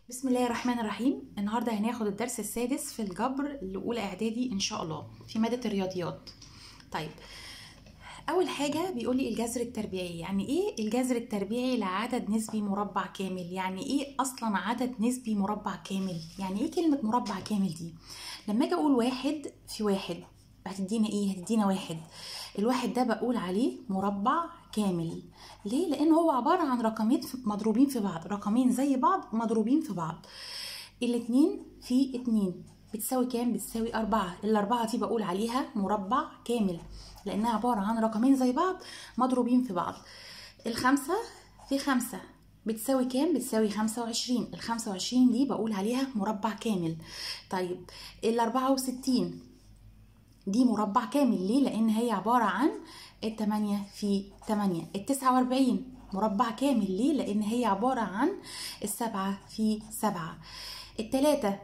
بسم الله الرحمن الرحيم. النهارده هناخد الدرس السادس في الجبر الاولى اعدادي ان شاء الله في ماده الرياضيات. طيب، اول حاجه بيقول لي الجذر التربيعي. يعني ايه الجذر التربيعي لعدد نسبي مربع كامل؟ يعني ايه اصلا عدد نسبي مربع كامل؟ يعني ايه كلمه مربع كامل دي؟ لما اجي اقول واحد في واحد هتدينا ايه؟ هتدينا واحد. الواحد ده بقول عليه مربع كامل. ليه؟ لان هو عباره عن رقمين مضروبين في بعض، رقمين زي بعض مضروبين في بعض. الاتنين في اتنين بتساوي كام؟ بتساوي 4. الأربعة دي بقول عليها مربع كامل لأنها عبارة عن رقمين زي بعض مضروبين في بعض. الخمسة في خمسة بتساوي كام؟ بتساوي 25. ال25 دي بقول عليها مربع كامل. طيب، ال64 دي مربع كامل. ليه؟ لأن هي عبارة عن 8 في 8. ال49 مربع كامل. ليه؟ لأن هي عبارة عن 7 في 7. التلاتة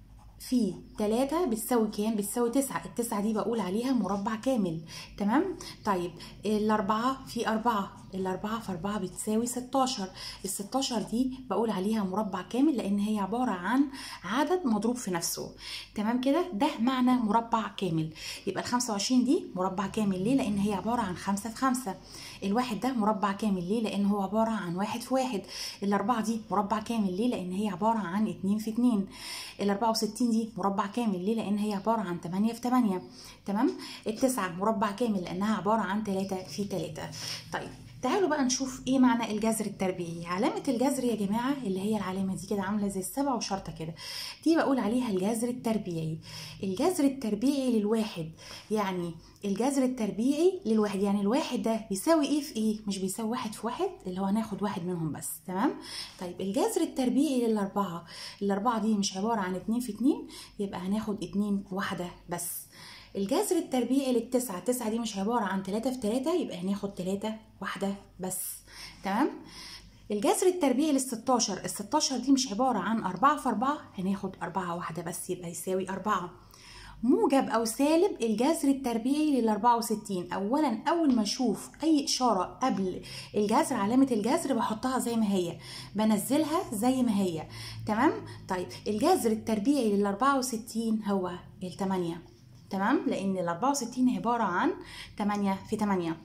في 3 بتساوي كام؟ بتساوي 9. التسعة دي بقول عليها مربع كامل. تمام؟ طيب، الأربعة في 4. الأربعة في 4 بتساوي 16. ال16 دي بقول عليها مربع كامل لأن هي عبارة عن عدد مضروب في نفسه. تمام كده؟ ده معنى مربع كامل. يبقى ال25 دي مربع كامل. ليه؟ لأن هي عبارة عن 5 في 5. الواحد ده مربع كامل. ليه؟ لأن هو عبارة عن 1 في 1. الأربعة دي مربع كامل. ليه؟ لأن هي عبارة عن 2 في 2. ال64 دي مربع كامل. ليه؟ لأن هي عبارة عن 8 في 8. تمام؟ التسعة مربع كامل لأنها عبارة عن 3 في 3. طيب، تعالوا بقى نشوف ايه معنى الجذر التربيعي. علامة الجذر يا جماعة اللي هي العلامة دي كده عاملة زي السبع وشرطة كده، دي بقول عليها الجذر التربيعي. الجذر التربيعي للواحد، يعني الجذر التربيعي للواحد يعني الواحد ده بيساوي ايه في ايه؟ مش بيساوي 1 في 1 اللي هو هناخد واحد منهم بس. تمام؟ طيب، الجذر التربيعي للأربعة، الأربعة دي مش عبارة عن 2 في 2 يبقى هناخد 2 واحدة بس. الجذر التربيعي للتسعة، التسعة دي مش عبارة عن 3 في 3 يبقى هناخد 3 واحدة بس. تمام؟ الجذر التربيعي لل16، ال16 دي مش عبارة عن 4 في 4 هناخد 4 واحدة بس يبقى يساوي 4. موجب أو سالب الجذر التربيعي لل64. أولا أول ما أشوف أي إشارة قبل الجذر، علامة الجذر بحطها زي ما هي، بنزلها زي ما هي. تمام؟ طيب، الجذر التربيعي لل64 هو ال8. تمام؟ لأن ال64 عبارة عن 8 في 8.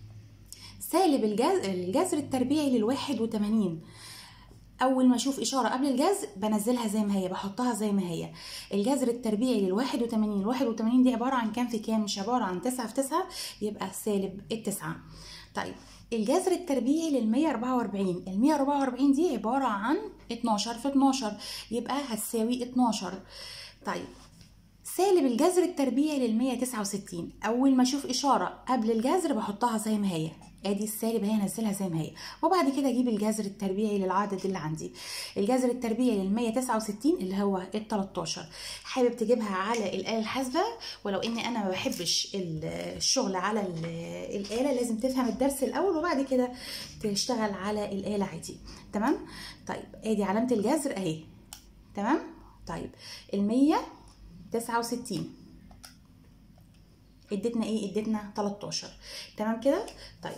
سالب الجذر التربيعي لل81. أول ما أشوف إشارة قبل الجذر بنزلها زي ما هي، بحطها زي ما هي. الجذر التربيعي لل81، ال81 دي عبارة عن كام في كام؟ مش عبارة عن 9 في 9 يبقى سالب التسعة. طيب، الجذر التربيعي لل144، ال144 دي عبارة عن 12 في 12 يبقى هتساوي 12. طيب، سالب الجذر التربيعي لل169. اول ما اشوف اشاره قبل الجذر بحطها زي ما هي، ادي السالب هي انزلها زي ما هي، وبعد كده اجيب الجذر التربيعي للعدد اللي عندي. الجذر التربيعي لل169 اللي هو ال13. حابب تجيبها على الاله الحاسبه، ولو اني انا ما بحبش الشغل على الاله، لازم تفهم الدرس الاول وبعد كده تشتغل على الاله عادي. تمام؟ طيب، ادي علامه الجذر اهي. تمام؟ طيب، ال169 ادتنا ايه؟ ادتنا 13. تمام كده؟ طيب،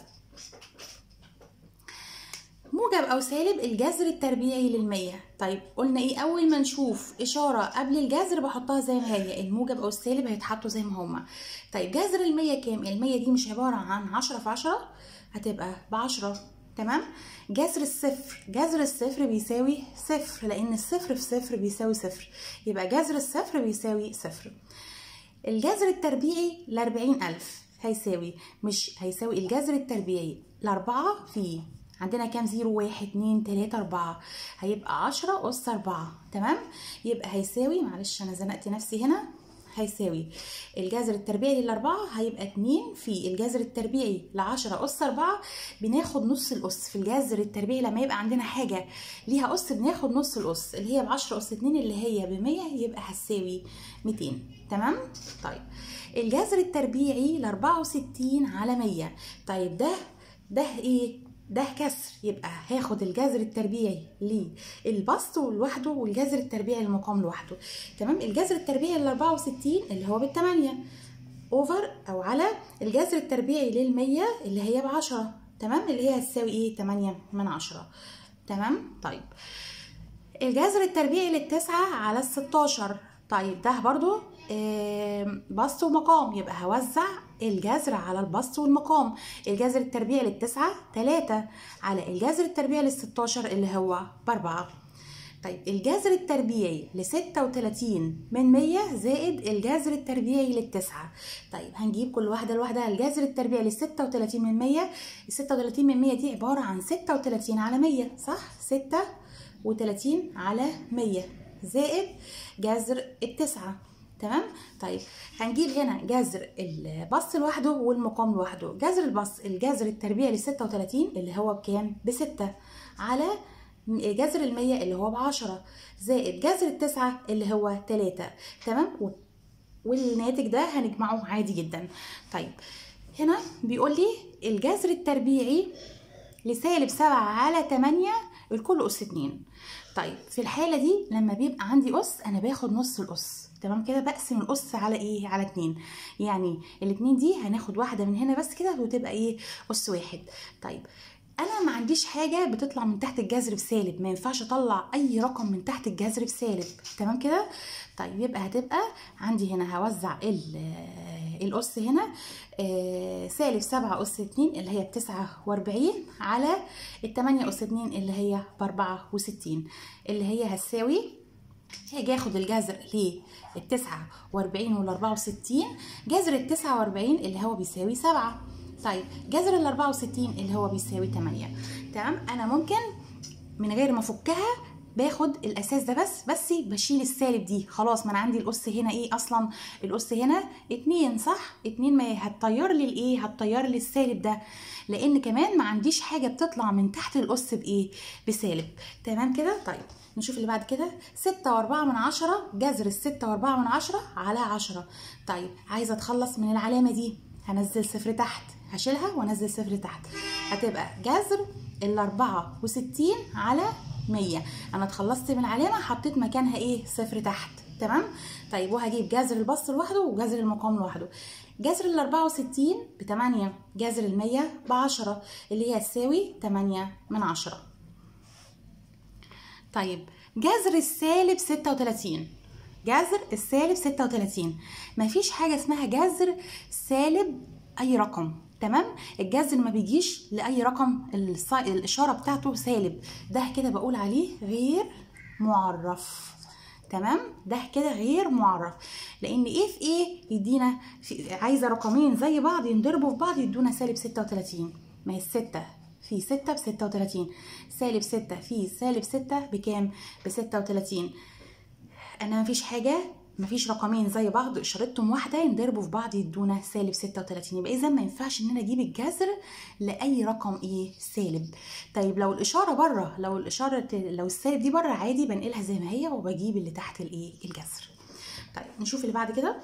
موجب او سالب الجذر التربيعي لل100. طيب، قلنا ايه؟ اول ما نشوف اشاره قبل الجذر بحطها زي ما هي، الموجب او السالب هيتحطوا زي ما هما. طيب، جذر ال100 كام؟ ال100 دي مش عباره عن 10 في 10 هتبقى ب10. تمام؟ جذر الصفر، جذر الصفر بيساوي صفر لان الصفر في صفر بيساوي صفر، يبقى جذر الصفر بيساوي صفر. الجذر التربيعي ل40,000 هيساوي، مش هيساوي الجذر التربيعي ل4 في عندنا كام؟ 0 1 2 3 4 هيبقى 10 أس 4. تمام؟ يبقى هيساوي، معلش أنا زنقت نفسي هنا، هيساوي الجذر التربيعي لل4 هيبقى 2 في الجذر التربيعي ل10 أس 4. بناخد نص الأس في الجذر التربيعي، لما يبقى عندنا حاجة ليها أس بناخد نص الأس اللي هي ب10 أس 2 اللي هي ب100 يبقى هتساوي 200. تمام؟ طيب، الجذر التربيعي ل64 على 100. طيب، ده ايه؟ ده كسر، يبقى هاخد الجذر التربيعي للبسط لوحده والجذر التربيعي للمقام لوحده. تمام؟ الجذر التربيعي لل64 اللي هو ب8 اوفر او على الجذر التربيعي لل100 اللي هي ب10. تمام؟ اللي هي هتساوي ايه؟ 8 من 10. تمام؟ طيب، الجذر التربيعي للتسعة على ال16. طيب ده برضو بسط ومقام، يبقى هوزع الجذر على البسط والمقام. الجذر التربيعي للتسعة 3 على الجذر التربيعي لل16 اللي هو ب4. طيب الجذر التربيعي ل36/100 زائد الجذر التربيعي للتسعة. طيب هنجيب كل واحدة لوحدها. الجذر التربيعي ل36/100، ال36/100 دي عبارة عن 36 على 100، صح؟ 36 على 100 زائد جذر التسعة. تمام. طيب هنجيب هنا جذر البسط لوحده والمقام لوحده. جذر البسط الجذر التربيعي ل36 اللي هو بكام؟ ب6 على جذر ال100 اللي هو ب10 زائد جذر التسعة اللي هو 3. تمام. والناتج ده هنجمعه عادي جدا. طيب هنا بيقول لي الجذر التربيعي ل-7 على 8 الكل أس 2. طيب في الحالة دي لما بيبقى عندي أس أنا باخد نص الأس. تمام كده. بقسم الأس على إيه؟ على 2. يعني الاتنين دي هناخد واحدة من هنا بس كده وتبقى إيه؟ أس 1. طيب انا ما عنديش حاجه بتطلع من تحت الجذر بسالب، ما ينفعش اطلع اي رقم من تحت الجذر بسالب. تمام كده. طيب يبقى هتبقى عندي هنا هوزع الاس هنا -7 أس 2 اللي هي ب49 على 8 أس 2 اللي هي ب64 اللي هي هتساوي، هاجي اخد الجذر لل49 وال64. جذر ال49 اللي هو بيساوي 7. طيب جذر ال64 اللي هو بيساوي 8. تمام. انا ممكن من غير ما افكها باخد الاساس ده بس بشيل السالب دي خلاص. ما انا عندي الاس هنا ايه اصلا؟ الاس هنا 2 صح؟ 2 ما هتطير لي الايه؟ هتطير لي السالب ده، لان كمان ما عنديش حاجه بتطلع من تحت الاس بايه؟ بسالب. تمام كده. طيب نشوف اللي بعد كده. 6.4 جذر ال6.4 على 10. طيب عايزه اتخلص من العلامه دي، هنزل صفر تحت، هشيلها وانزل صفر تحت، هتبقى جذر ال64 على 100. انا اتخلصت من علامه حطيت مكانها ايه؟ صفر تحت. تمام. طيب وهجيب جذر البسط لوحده وجذر المقام لوحده. جذر ال64 ب8، جذر ال100 ب10 اللي هي تساوي 8/10. طيب جذر السالب 36. جذر السالب 36 مفيش حاجه اسمها جذر سالب اي رقم. تمام. الجذر ما بيجيش لاي رقم الاشاره بتاعته سالب، ده كده بقول عليه غير معرف. تمام. ده كده غير معرف، لان ايه في ايه يدينا عايزه رقمين زي بعض ينضربوا في بعض يدونا سالب 36. ما هي الستة في 6 ب36، سالب 6 في سالب 6 بكام؟ ب36. انا مفيش حاجه، مفيش رقمين زي بعض اشارتهم واحده ينضربوا في بعض يدونا سالب 36. يبقى اذا ما ينفعش ان انا اجيب الجذر لاي رقم ايه؟ سالب. طيب لو الاشاره بره، لو السالب دي بره عادي بنقلها زي ما هي وبجيب اللي تحت الايه؟ الجذر. طيب نشوف اللي بعد كده.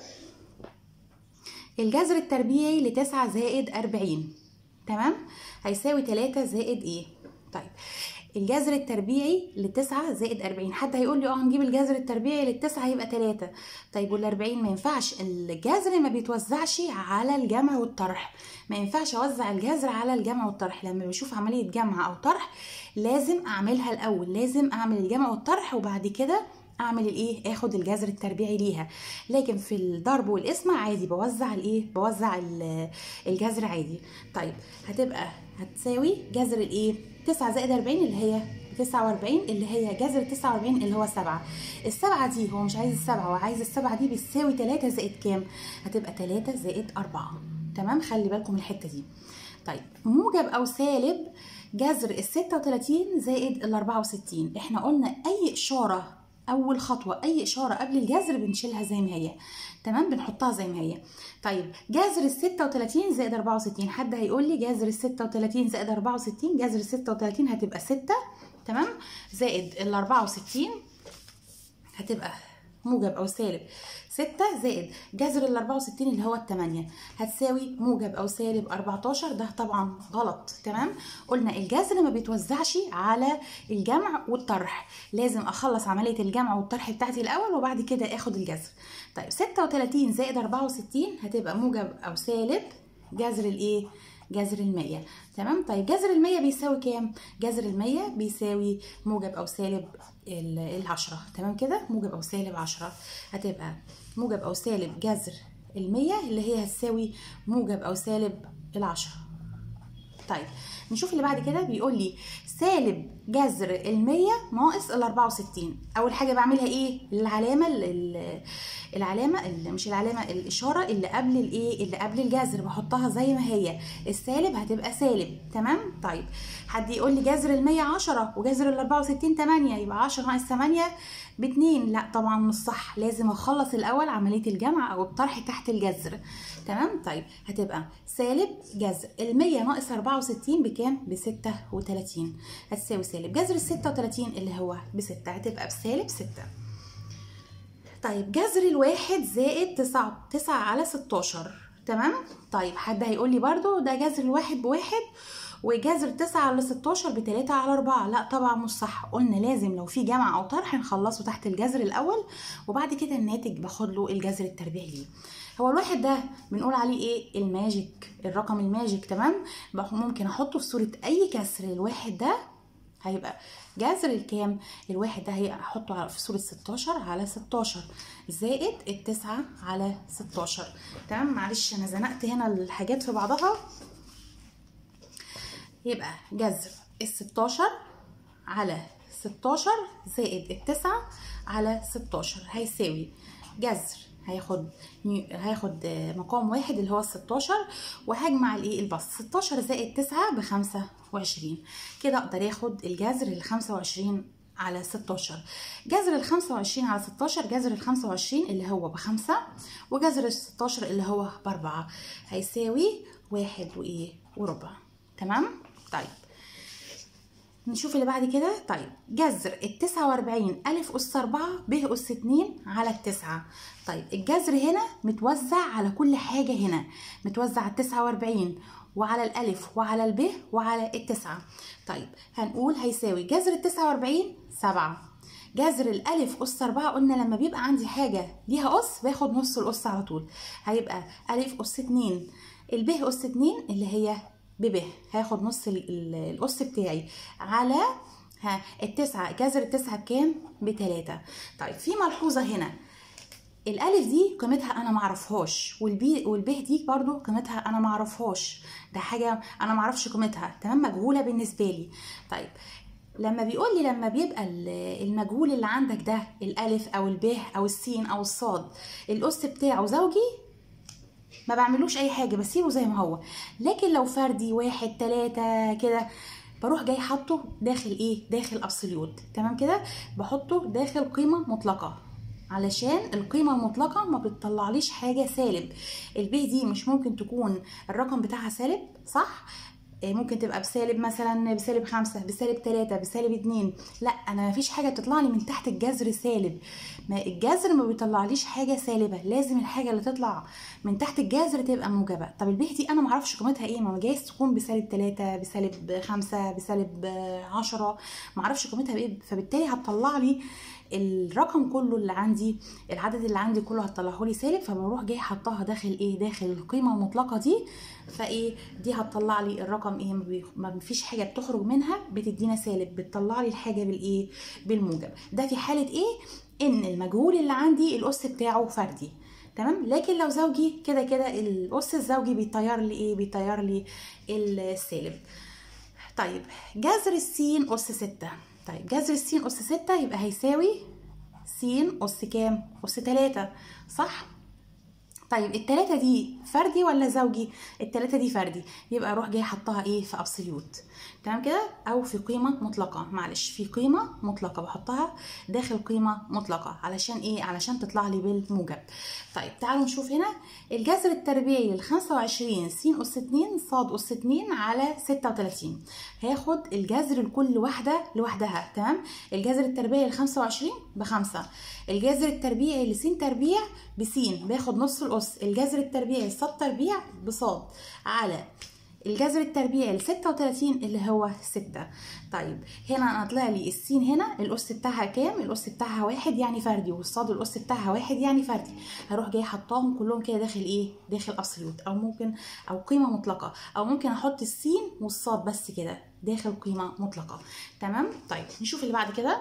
الجذر التربيعي ل9 زائد 40 تمام هيساوي 3 زائد ايه؟ طيب الجذر التربيعي ل9 زائد 40. حد هيقول لي هنجيب الجذر التربيعي ل9 هيبقى 3. طيب وال40 ما ينفعش، الجذر ما بيتوزعش على الجمع والطرح. ما ينفعش اوزع الجذر على الجمع والطرح. لما بشوف عمليه جمع او طرح لازم اعملها الاول، لازم اعمل الجمع والطرح وبعد كده اعمل الايه؟ اخد الجذر التربيعي ليها. لكن في الضرب والقسمه عادي بوزع الايه؟ بوزع الجذر عادي. طيب هتبقى هتساوي جذر الايه؟ 9 زائد 40 اللي هي 49 اللي هي جذر 49 اللي هو 7. السبعة دي هو مش عايز السبعة، هو عايز السبعة دي بتساوي 3 زائد كام؟ هتبقى 3 زائد 4. تمام. خلي بالكم من الحتة دي. طيب موجب او سالب جذر ال 36 زائد ال 64. احنا قلنا اي اشارة اول خطوه اي اشاره قبل الجذر بنشيلها زي ما هي. تمام. بنحطها زي ما هي. طيب جذر ال 36 زائد 64. حد هيقول لي جذر ال 36 زائد 64. جذر ال 36 هتبقى 6 تمام زائد ال 64 هتبقى موجب او سالب 6 زائد جذر ال 64 اللي هو 8 هتساوي موجب او سالب 14. ده طبعا غلط. تمام. قلنا الجذر ما بيتوزعش على الجمع والطرح، لازم اخلص عمليه الجمع والطرح بتاعتي الاول وبعد كده اخد الجذر. طيب 36 زائد 64 هتبقى موجب او سالب جذر الايه؟ جذر ال100. تمام. طيب جذر ال100 بيساوي كام؟ جذر ال100 بيساوي موجب او سالب ال10. تمام كده، موجب او سالب 10. هتبقى موجب او سالب جذر ال100 اللي هي هتساوي موجب او سالب ال10. طيب نشوف اللي بعد كده. بيقول لي سالب جذر ال100 ناقص ال64. اول حاجه بعملها ايه؟ مش العلامه، الاشاره اللي قبل الايه، اللي قبل الجذر بحطها زي ما هي. السالب هتبقى سالب. تمام. طيب حد يقول لي جذر ال100 10 وجذر ال64 8، يبقى 10 ناقص 8 ب2. لا طبعا مش صح، لازم اخلص الاول عمليه الجمع او الطرح تحت الجذر. تمام. طيب هتبقى سالب جذر ال100 ناقص 64 بكام؟ ب36. هتساوي سالب جذر ال36 اللي هو ب6، هتبقى بسالب 6. طيب جذر الواحد زائد 9 على 16. تمام. طيب حد هيقول لي برضو ده جذر الواحد بواحد وجذر 9 على 16 ب3 على 4. لا طبعا مش صح، قلنا لازم لو في جمع او طرح نخلصه تحت الجذر الاول وبعد كده الناتج باخد له الجذر التربيعي ليه. هو الواحد ده بنقول عليه ايه؟ الماجيك، الرقم الماجيك. تمام. ممكن احطه في صورة اي كسر. الواحد ده هيبقى جذر الكام؟ الواحد ده هحطه في صورة 16 على 16 زائد ال9 على 16. تمام. معلش انا زنقت هنا الحاجات في بعضها. يبقى جذر ال16 على 16 زائد ال9 على 16 هيساوي جذر، هياخد مقام واحد اللي هو ال16 وهجمع الايه البسط. 16 زائد 9 ب25. كده اقدر اخد الجذر ال25 على 16. جذر ال25 على 16 جذر ال25 اللي هو ب5 وجذر ال16 اللي هو ب4 هيساوي 1 وربع. تمام. طيب نشوف اللي بعد كده. طيب جذر ال49 أ أس 4 ب أس 2 على ال9. طيب الجذر هنا متوزع على كل حاجة، هنا متوزع على 49 وعلى الألف وعلى الب وعلى ال9. طيب هنقول هيساوي جذر ال49 7. جذر الألف أس 4 قلنا لما بيبقى عندي حاجة ليها أس باخد نص الأس على طول، هيبقى أ أس 2 الب أس 2 اللي هي ب هاخد نص الأس بتاعي على ال9. جذر ال9 بكام؟ ب3. طيب في ملحوظة هنا، الألف دي قيمتها أنا معرفهاش والب دي برضو قيمتها أنا معرفهاش، ده حاجة أنا معرفش قيمتها. تمام، مجهولة بالنسبة لي. طيب لما بيقول لي لما بيبقى المجهول اللي عندك ده الألف أو الب أو السين أو الصاد الأس بتاعه زوجي ما بعملوش اي حاجه، بسيبه زي ما هو. لكن لو فردي 1 3 كده بروح جاي حاطه داخل ايه؟ داخل ابسوليوت. تمام كده، بحطه داخل قيمه مطلقه علشان القيمه المطلقه ما بتطلعليش حاجه سالب. الب دي مش ممكن تكون الرقم بتاعها سالب، صح؟ ممكن تبقى بسالب مثلا بسالب 5 بسالب 3 بسالب 2. لا انا مفيش حاجه بتطلع لي من تحت الجذر سالب، ما الجذر ما بيطلعليش حاجه سالبه، لازم الحاجه اللي تطلع من تحت الجذر تبقى موجبه. طب الب دي انا معرفش قيمتها ايه، ما جايز تكون بسالب 3 بسالب 5 بسالب 10، معرفش قيمتها ايه، فبالتالي هتطلع لي الرقم كله اللي عندي، العدد اللي عندي كله هتطلعه لي سالب. فبروح جاي حطها داخل ايه؟ داخل القيمه المطلقه دي. فايه دي هتطلع لي الرقم ايه؟ ما فيش حاجه بتخرج منها بتدينا سالب، بتطلع لي الحاجه بالايه؟ بالموجب. ده في حاله ايه؟ ان المجهول اللي عندي الاس بتاعه فردي. تمام. لكن لو زوجي كده كده الاس الزوجي بيطير لي ايه؟ بيطير لي السالب. طيب جذر السين اس 6. طيب جذر السين أس 6 يبقى هيساوي س أس كام؟ أس 3، صح؟ طيب ال3 دي فردي ولا زوجي؟ ال3 دي فردي، يبقى اروح جاي حطها ايه؟ في ابسوليوت. تمام كده، او في قيمه مطلقه. معلش، في قيمه مطلقه بحطها داخل قيمه مطلقه علشان ايه؟ علشان تطلع لي بالموجب. طيب تعالوا نشوف هنا الجذر التربيعي لل25 س أس 2 ص أس 2 على 36. هاخد الجذر لكل واحده لوحدها. تمام، الجذر التربيعي ل25 ب5، الجذر التربيعي لس تربيع بس باخد نص الأس، الجذر التربيعي لص تربيع بصاد على الجذر التربيعي ل36 اللي هو 6. طيب هنا انا طلع لي السين هنا الأس بتاعها كام؟ الأس بتاعها 1 يعني فردي، والصاد الأس بتاعها 1 يعني فردي. هروح جاي حطاهم كلهم كده داخل ايه؟ داخل ابسوليوت، او ممكن او قيمه مطلقه، او ممكن احط السين والصاد بس كده داخل قيمه مطلقه. تمام. طيب نشوف اللي بعد كده.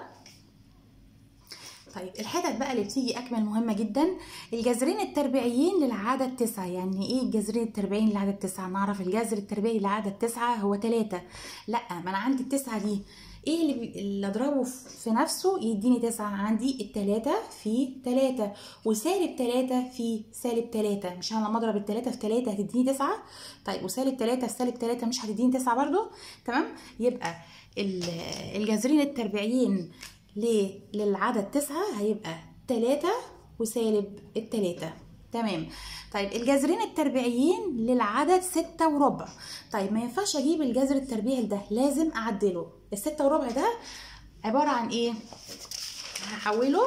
طيب الحتت بقى اللي بتيجي اكمل مهمه جدا. الجذرين التربيعيين للعدد 9. يعني ايه الجذرين التربيعيين للعدد 9؟ نعرف الجذر التربيعي للعدد 9 هو 3. لا، ما انا عندي ال9 دي ايه اللي اضربه في نفسه يديني 9؟ عندي ال3 في 3 وسالب 3 في سالب 3. مش انا لما اضرب ال3 في 3 هتديني 9؟ طيب وسالب 3 في سالب 3 مش هتديني 9 برضو؟ تمام. يبقى الجذرين التربيعيين للعدد 9 هيبقى 3 وسالب ال3. تمام. طيب الجذرين التربيعيين للعدد 6 وربع. طيب ما ينفعش اجيب الجذر التربيعي ده، لازم اعدله. ال6 وربع ده عبارة عن ايه؟ هحوله،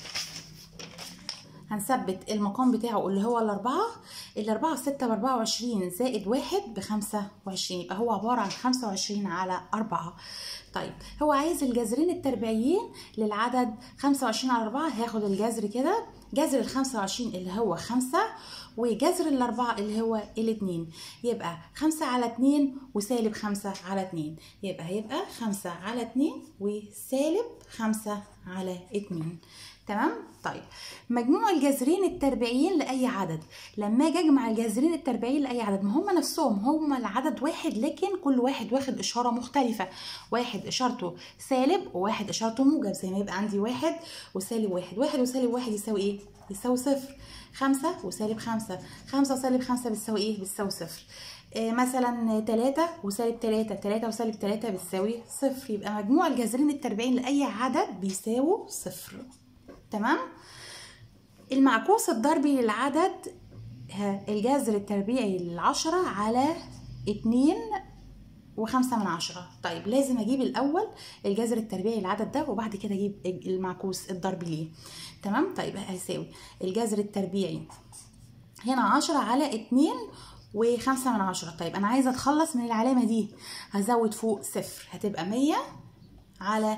هنثبت المقام بتاعه اللي هو الأربعة. الأربعة 6 ب24 زائد 1 ب25، يبقى هو عبارة عن 25 على 4. طيب هو عايز الجذرين التربيعيين للعدد 25 على 4، هاخد الجذر كده، جذر ال25 اللي هو 5 وجذر الأربعة اللي هو ال2، يبقى 5 على 2 وسالب 5 على 2، هيبقى 5 على 2 وسالب 5 على 2. تمام. طيب مجموع الجذرين التربيعيين لاي عدد. لما اجي اجمع الجذرين التربيعيين لاي عدد، ما هم نفسهم هم العدد واحد، لكن كل واحد واخد اشاره مختلفه. واحد اشارته سالب وواحد اشارته موجب، زي ما يبقى عندي 1 وسالب 1. 1 وسالب 1 يساوي ايه؟ يساوي 0. 5 وسالب 5. 5 وسالب 5 بتساوي ايه؟ بتساوي 0. مثلا 3 وسالب 3. 3 وسالب 3 بتساوي 0. يبقى مجموع الجذرين التربيعيين لاي عدد بيساوي 0. تمام. المعكوس الضربي للعدد، الجذر التربيعي ل10 على 2 و5. طيب لازم اجيب الاول الجذر التربيعي للعدد ده، وبعد كده اجيب المعكوس الضربي ليه. تمام. طيب هيساوي الجذر التربيعي هنا 10 على 2 و5. طيب انا عايزه اتخلص من العلامه دي، هزود فوق 0، هتبقى 100 على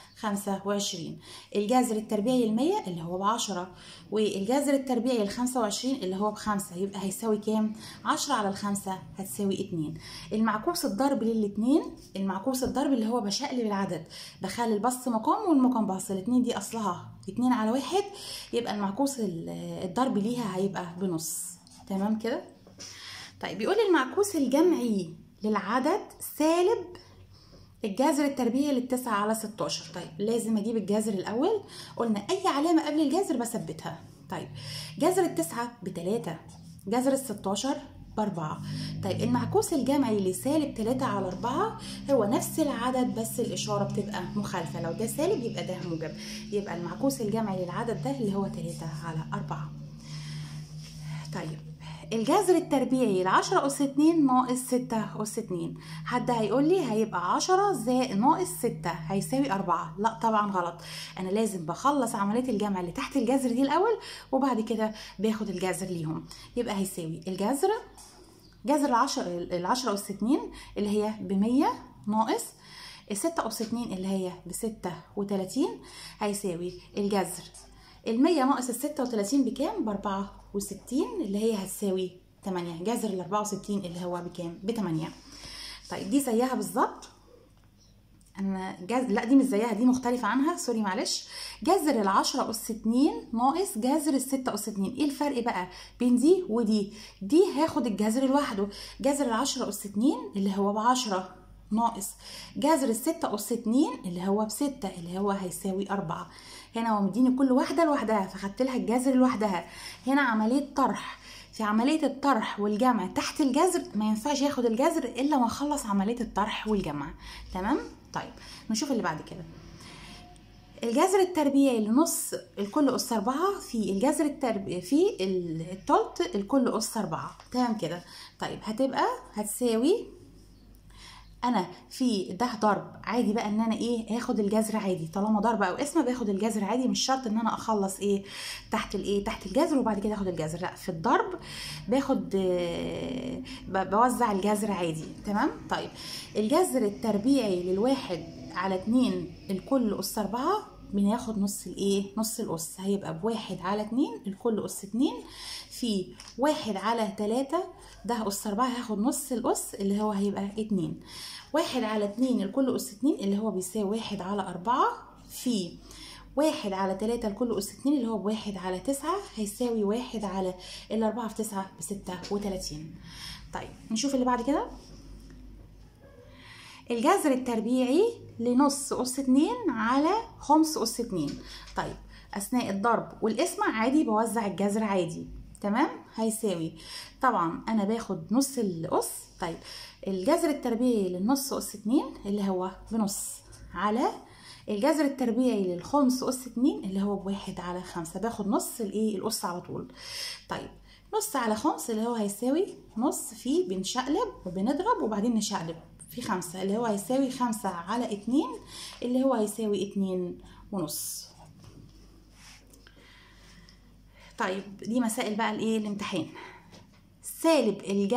25. الجذر التربيعي ال100 اللي هو ب10، والجذر التربيعي ال25 اللي هو ب5، يبقى هيساوي كام؟ 10 على 5 هتساوي 2. المعكوس الضرب للاتنين، المعكوس الضرب اللي هو بشقلب العدد، بخلي البسط مقام والمقام بسط. الاتنين دي اصلها 2 على 1، يبقى المعكوس الضرب ليها هيبقى بنص. تمام كده. طيب بيقول المعكوس الجمعي للعدد سالب الجذر التربيعي لل9 على 16. طيب لازم اجيب الجذر الاول. قلنا اي علامه قبل الجذر بثبتها. طيب جذر ال9 ب3، جذر ال16 ب4. طيب المعكوس الجمعي لسالب 3 على 4 هو نفس العدد بس الاشاره بتبقى مخالفه، لو ده سالب يبقى ده موجب. يبقى المعكوس الجمعي للعدد ده اللي هو 3 على 4. طيب الجذر التربيعي ل10 أس 2 ناقص 6 أس 2. حد هيقول لي هيبقى 10 زائد ناقص 6 هيساوي 4. لا طبعا غلط. انا لازم بخلص عمليه الجمع اللي تحت الجذر دي الاول، وبعد كده باخد الجذر ليهم. يبقى هيساوي الجذر، جذر ال10 أس 2 اللي هي ب100 ناقص 6 أس 2 اللي هي ب36، هيساوي الجذر ال100 ناقص ال36 بكام؟ ب64 اللي هي هتساوي 8. جذر ال64 اللي هو بكام؟ ب8. طيب دي زيها بالظبط. لا دي مش زيها، دي مختلفة عنها، سوري معلش. جذر ال10 أس 2 ناقص جذر ال6 أس 2. ايه الفرق بقى بين دي ودي؟ دي هاخد الجذر لوحده. جذر ال10 أس 2 اللي هو ب10 ناقص جذر ال6 أس 2 اللي هو ب6 اللي هو هيساوي 4. هنا هو مديني كل واحدة لوحدها فخدت لها الجذر لوحدها. هنا عملية طرح، في عملية الطرح والجمع تحت الجذر ما ينفعش ياخد الجذر إلا ما أخلص عملية الطرح والجمع. تمام؟ طيب نشوف اللي بعد كده. الجذر التربيعي لنص الكل أس 4 في الجذر التربيعي في التلت الكل أس 4. تمام كده. طيب هتبقى هتساوي انا في ده ضرب عادي بقى ان انا ايه اخد الجذر عادي، طالما ضرب او قسمه باخد الجذر عادي، مش شرط ان انا اخلص ايه تحت الايه تحت الجذر وبعد كده اخد الجذر، لا في الضرب باخد بوزع الجذر عادي. تمام. طيب الجذر التربيعي للواحد على 2 الكل أس 4 بناخد نص الايه نص الأس، هيبقى بواحد على 2 الكل أس 2 في 1 على 3 ده أس 4 هاخد نص الأس اللي هو هيبقى 2. 1 على 2 الكل أس 2 اللي هو بيساوي 1 على 4 في 1 على 3 الكل أس 2 اللي هو بواحد على 9 هيساوي 1 على 4 في 9 ب36. طيب نشوف اللي بعد كده. الجذر التربيعي لنص أس 2 على خمس أس 2. طيب أثناء الضرب والقسمة عادي بوزع الجذر عادي. تمام. هيساوي طبعا أنا باخد نص الأس. طيب الجذر التربيعي للنص أس 2 اللي هو بنص على الجذر التربيعي للخمس أس 2 اللي هو بواحد على 5 باخد نص الايه الأس على طول. طيب نص على خمس اللي هو هيساوي نص في بنشقلب وبنضرب وبعدين نشقلب في 5 اللي هو هيساوي 5 على 2 اللي هو هيساوي 2.5. طيب دي مسائل بقى الايه الامتحان. سالب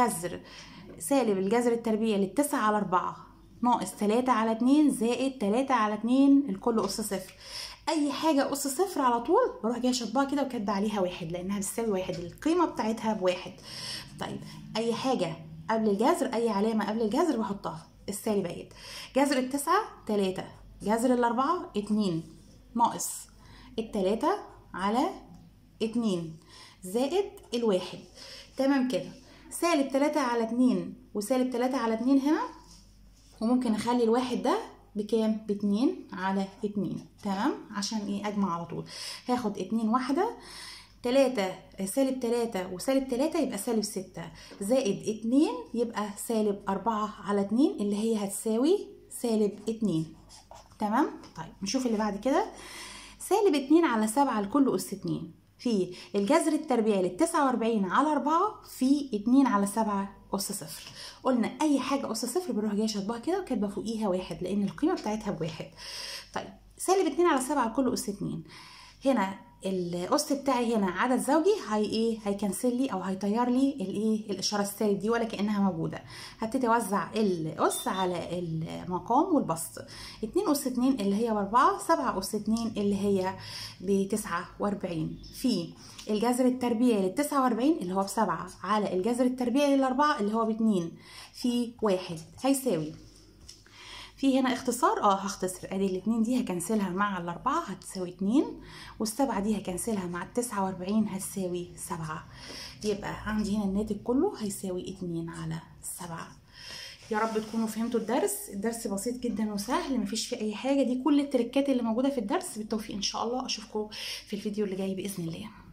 الجذر التربيعي لل9 على 4 ناقص 3 على 2 زائد 3 على 2 الكل أس 0. أي حاجة أس 0 على طول بروح جاية شطبها كده وكاتبة عليها 1 لأنها بتساوي 1 القيمة بتاعتها ب1. طيب أي حاجة قبل الجذر أي علامة قبل الجذر بحطها. السالبات جذر ال9 3 جذر ال4 2 ناقص ال3 على 2 زائد ال1. تمام كده. سالب 3 على 2 وسالب 3 على 2 هنا، وممكن اخلي الواحد ده بكام؟ ب2 على 2. تمام. عشان ايه اجمع على طول هاخد 2 واحده 3 سالب 3 وسالب 3 يبقى سالب 6 زائد 2 يبقى سالب 4 على 2 اللي هي هتساوي سالب 2. تمام. طيب نشوف اللي بعد كده. سالب 2 على 7 الكل أس 2 في الجذر التربيعي لل49 على 4 في 2 على 7 أس 0. قلنا أي حاجة أس 0 بنروح جاية شاطباها كده وكاتبة فوقيها 1 لأن القيمة بتاعتها ب1. طيب سالب 2 على 7 الكل أس 2 هنا الأس بتاعي هنا عدد زوجي هيكنسل لي أو هيطير لي الايه الإشارة السالب دي ولا كأنها موجودة. هبتدي أوزع الأس على المقام والبسط. 2 أس 2 اللي هي ب4 7 أس 2 اللي هي ب49 في الجذر التربيعي لل49 اللي هو ب7 على الجذر التربيعي لل4 اللي هو ب2 في 1 هيساوي في هنا اختصار هختصر ادي الاتنين دي هكنسلها مع الاربعة هتساوي 2 والسبعة دي هكنسلها مع ال49 هتساوي 7. يبقى عندي هنا الناتج كله هيساوي 2 على 7. يا رب تكونوا فهمتوا الدرس بسيط جدا وسهل مفيش فيه اي حاجة. دي كل التركات اللي موجودة في الدرس. بالتوفيق ان شاء الله. اشوفكم في الفيديو اللي جاي بإذن الله.